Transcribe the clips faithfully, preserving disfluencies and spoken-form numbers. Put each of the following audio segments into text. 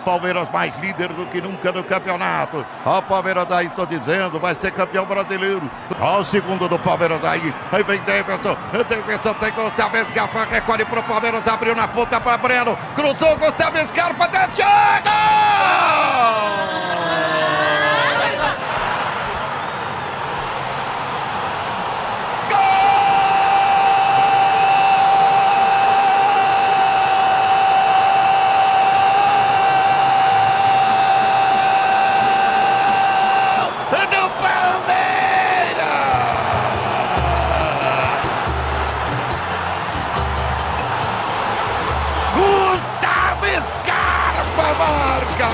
Palmeiras mais líder do que nunca no campeonato. Ó, o Palmeiras aí, tô dizendo, vai ser campeão brasileiro. Ó, o segundo do Palmeiras aí. Aí vem Davidson. Davidson tem Gustavo Scarpa. Recolhe pro Palmeiras. Abriu na ponta para Breno. Cruzou Gustavo Scarpa. Desce. Gol! Marca!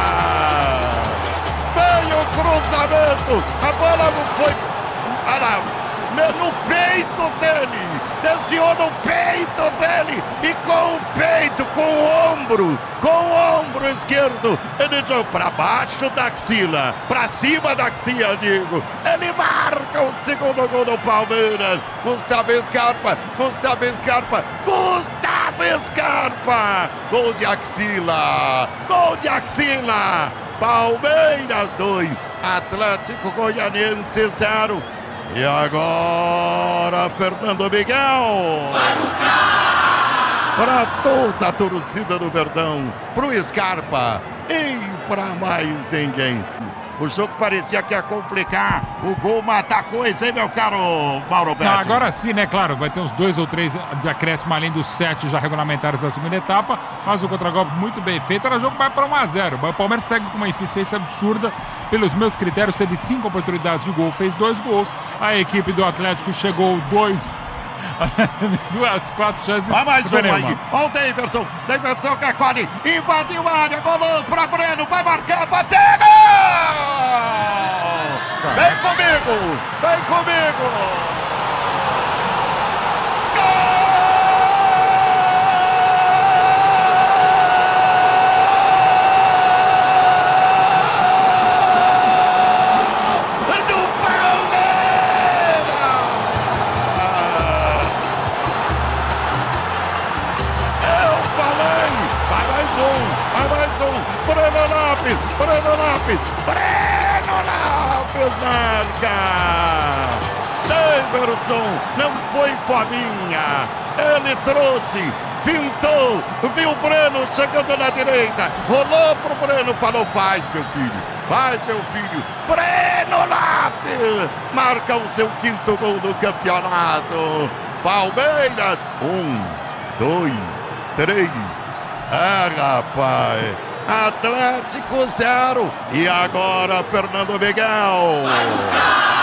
Veio o cruzamento, a bola não foi ah, no peito dele, desviou no peito dele e com o peito, com o ombro, com o ombro esquerdo, ele jogou para baixo da axila, para cima da axila, digo. Ele marca o segundo gol do Palmeiras. Gustavo Scarpa, Gustavo Scarpa, Gustavo Scarpa, gol de axila, gol de axila. Palmeiras dois, Atlético Goianiense zero. E agora, Fernando Miguel. Vai buscar! Para toda a torcida do Verdão, pro Scarpa e para mais ninguém. O jogo parecia que ia complicar. O gol matar coisa, hein, meu caro Mauro Betti? Não, agora sim, né? Claro, vai ter uns dois ou três de acréscimo além dos sete já regulamentares da segunda etapa. Mas o contragolpe muito bem feito. Era jogo vai para um a zero. O Palmeiras segue com uma eficiência absurda. Pelos meus critérios, teve cinco oportunidades de gol, fez dois gols. A equipe do Atlético chegou dois. Duas, quatro chances. Vai mais um aí. Olha o Davidson. Davidson Cacoli. Invadiu a área. Golou para Breno. Vai marcar. Bateu. Vem comigo. Vem comigo. Breno Lopes, Breno Lopes, Breno Lopes marca! Davidson não foi fominha, ele trouxe, pintou, viu o Breno chegando na direita, rolou pro Breno, falou: faz, meu filho, faz, meu filho. Breno Lopes marca o seu quinto gol no campeonato. Palmeiras, um, dois, três. Ah, rapaz! Atlético zero. E agora Fernando Miguel. Vai buscar!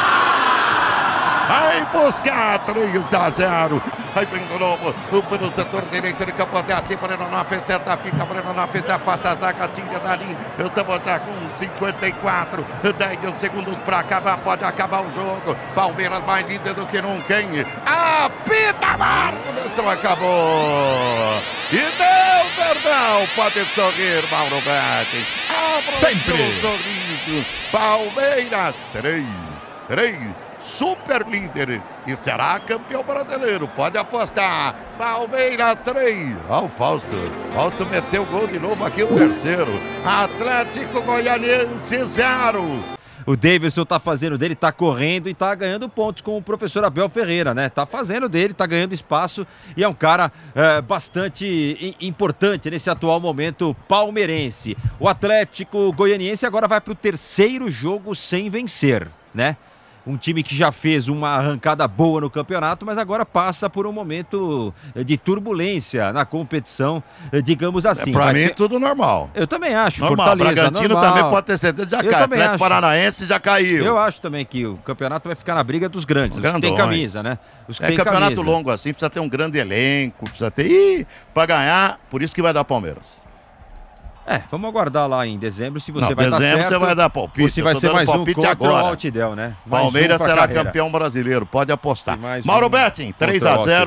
Vai buscar três a zero. Aí vem de novo pelo setor direito de campo. Desce Breno Lopes, tenta a fita. Breno Lopes afasta a zaga, tira dali. Estamos já com cinquenta e quatro. dez segundos para acabar. Pode acabar o jogo. Palmeiras mais líder do que nunca, hein? Apita, Marco. Acabou. E deu, perdão. Pode sorrir, Mauro Betti. Abra sempre um sorriso. Palmeiras três, três. Super líder e será campeão brasileiro. Pode apostar. Palmeiras três. Olha o Fausto. Fausto meteu gol de novo aqui, o terceiro. Atlético Goianiense zero. O Davidson tá fazendo dele, tá correndo e tá ganhando pontos com o professor Abel Ferreira, né? Tá fazendo dele, tá ganhando espaço e é um cara é, bastante importante nesse atual momento palmeirense. O Atlético Goianiense agora vai pro terceiro jogo sem vencer, né? Um time que já fez uma arrancada boa no campeonato, mas agora passa por um momento de turbulência na competição, digamos assim. É, pra Vai mim, ter... tudo normal. Eu também acho. Normal. Fortaleza, Bragantino normal. também pode ter certeza, já Eu cai. também Atlético acho. Paranaense já caiu. Eu acho também que o campeonato vai ficar na briga dos grandes, os que tem camisa, né? Os que é tem campeonato camisa. longo assim, precisa ter um grande elenco, precisa ter... Ih, pra ganhar, por isso que vai dar Palmeiras. É, vamos aguardar lá em dezembro se você Não, vai dar dezembro certo. você vai dar palpite. Se vai ser mais um contra agora. o Altidel, né? Mais Palmeiras um será carreira. campeão brasileiro, pode apostar. Mais Mauro um Betting, três a zero.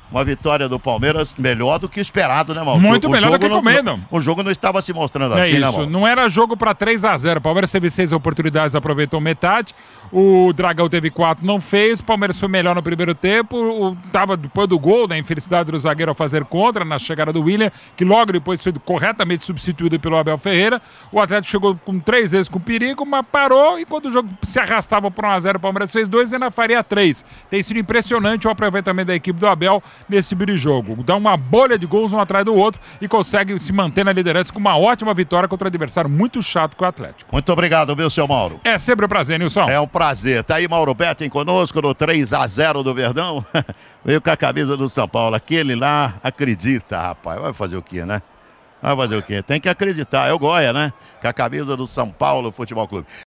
Uma vitória do Palmeiras melhor do que esperado, né, Mauro? Muito o melhor do que não, comendo. O jogo não estava se mostrando é assim, isso. né, Mauro? Não era jogo para três a zero. O Palmeiras teve seis oportunidades, aproveitou metade. O Dragão teve quatro, não fez. O Palmeiras foi melhor no primeiro tempo. O, tava depois do gol, da infelicidade do zagueiro ao fazer contra, na chegada do William, que logo depois foi corretamente substituído pelo Abel Ferreira. O Atlético chegou com três vezes com perigo, mas parou. E quando o jogo se arrastava por um a zero, o Palmeiras fez dois e ainda faria três. Tem sido impressionante o aproveitamento da equipe do Abel nesse birijogo. Dá uma bolha de gols um atrás do outro e consegue se manter na liderança com uma ótima vitória contra um adversário muito chato que o Atlético. Muito obrigado, meu seu Mauro. É sempre um prazer, Nilson. É um prazer. Tá aí Mauro Betting conosco no três a zero do Verdão. Veio com a camisa do São Paulo. Aquele lá acredita, rapaz. Vai fazer o quê, né? Vai fazer o quê? Tem que acreditar. É o Goya, né? Com a camisa do São Paulo Futebol Clube.